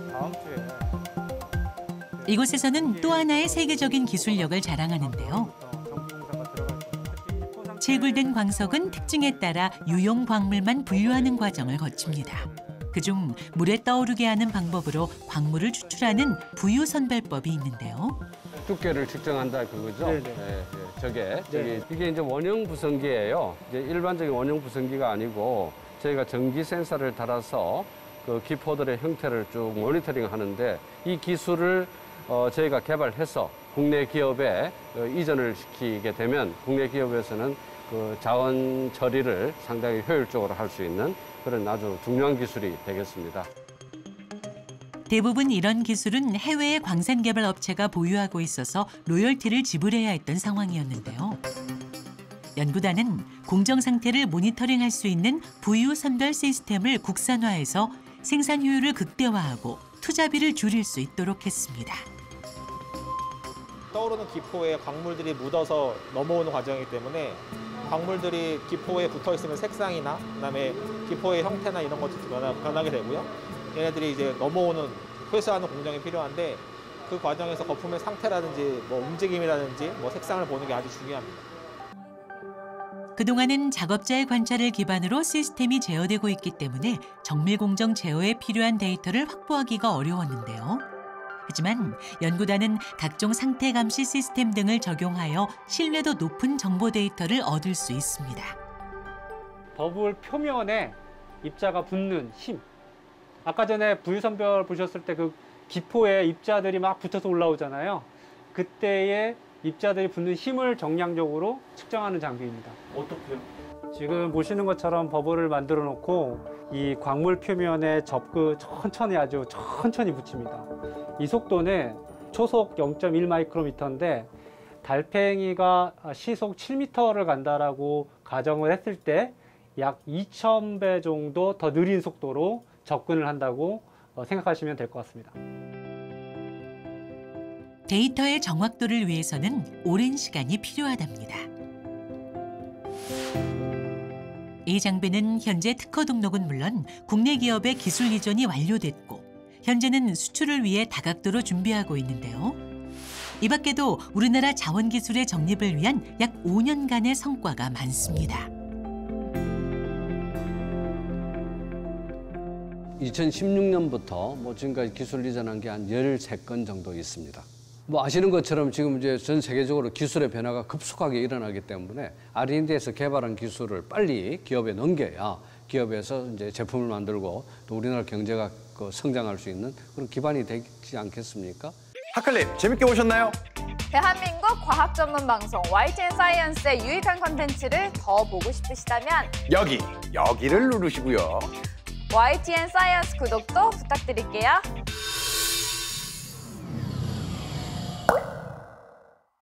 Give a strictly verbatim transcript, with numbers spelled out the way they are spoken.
다음 주에. 이곳에서는 또 하나의 세계적인 기술력을 자랑하는데요. 채굴된 광석은 특징에 따라 유용 광물만 분류하는 과정을 거칩니다. 그중 물에 떠오르게 하는 방법으로 광물을 추출하는 부유 선별법이 있는데요. 두께를 측정한다 그거죠? 네네. 네, 네. 저게 네. 저기 이게 이제 원형 부성기예요. 이제 일반적인 원형 부성기가 아니고 저희가 전기 센서를 달아서 그 기포들의 형태를 쭉 모니터링 하는데 이 기술을 어, 저희가 개발해서 국내 기업에 어, 이전을 시키게 되면 국내 기업에서는 그 자원 처리를 상당히 효율적으로 할 수 있는 그런 아주 중요한 기술이 되겠습니다. 대부분 이런 기술은 해외의 광산 개발 업체가 보유하고 있어서 로열티를 지불해야 했던 상황이었는데요. 연구단은 공정 상태를 모니터링할 수 있는 부유 선별 시스템을 국산화해서 생산 효율을 극대화하고 투자비를 줄일 수 있도록 했습니다. 떠오르는 기포에 광물들이 묻어서 넘어오는 과정이기 때문에 광물들이 기포에 붙어 있으면 색상이나 그다음에 기포의 형태나 이런 것들도 변하, 변하게 되고요. 얘네들이 이제 넘어오는 회수하는 공정이 필요한데 그 과정에서 거품의 상태라든지 뭐 움직임이라든지 뭐 색상을 보는 게 아주 중요합니다. 그동안은 작업자의 관찰을 기반으로 시스템이 제어되고 있기 때문에 정밀 공정 제어에 필요한 데이터를 확보하기가 어려웠는데요. 하지만 연구단은 각종 상태 감시 시스템 등을 적용하여 신뢰도 높은 정보 데이터를 얻을 수 있습니다. 버블 표면에 입자가 붙는 힘. 아까 전에 부유선별 보셨을 때 그 기포에 입자들이 막 붙어서 올라오잖아요. 그때의 입자들이 붙는 힘을 정량적으로 측정하는 장비입니다. 어떻게요? 지금 보시는 것처럼 버블을 만들어 놓고 이 광물 표면에 접그 천천히 아주 천천히 붙입니다. 이 속도는 초속 영 점 일 마이크로미터인데 달팽이가 시속 칠 미터를 간다라고 가정을 했을 때 약 이천 배 정도 더 느린 속도로 접근을 한다고 생각하시면 될 것 같습니다. 데이터의 정확도를 위해서는 오랜 시간이 필요하답니다. 이 장비는 현재 특허 등록은 물론 국내 기업의 기술 이전이 완료됐고 현재는 수출을 위해 다각도로 준비하고 있는데요. 이 밖에도 우리나라 자원기술의 정립을 위한 약 오 년간의 성과가 많습니다. 이천십육 년부터 뭐 지금까지 기술 이전한 게 한 열세 건 정도 있습니다. 뭐 아시는 것처럼 지금 이제 전 세계적으로 기술의 변화가 급속하게 일어나기 때문에 알 앤 디에서 개발한 기술을 빨리 기업에 넘겨야 기업에서 이제 제품을 만들고 또 우리나라 경제가 그 성장할 수 있는 그런 기반이 되지 않겠습니까? 핫클립 재밌게 보셨나요? 대한민국 과학 전문 방송 와이티엔 사이언스의 유익한 콘텐츠를 더 보고 싶으시다면 여기, 여기를 누르시고요. 와이티엔 사이언스 구독도 부탁드릴게요.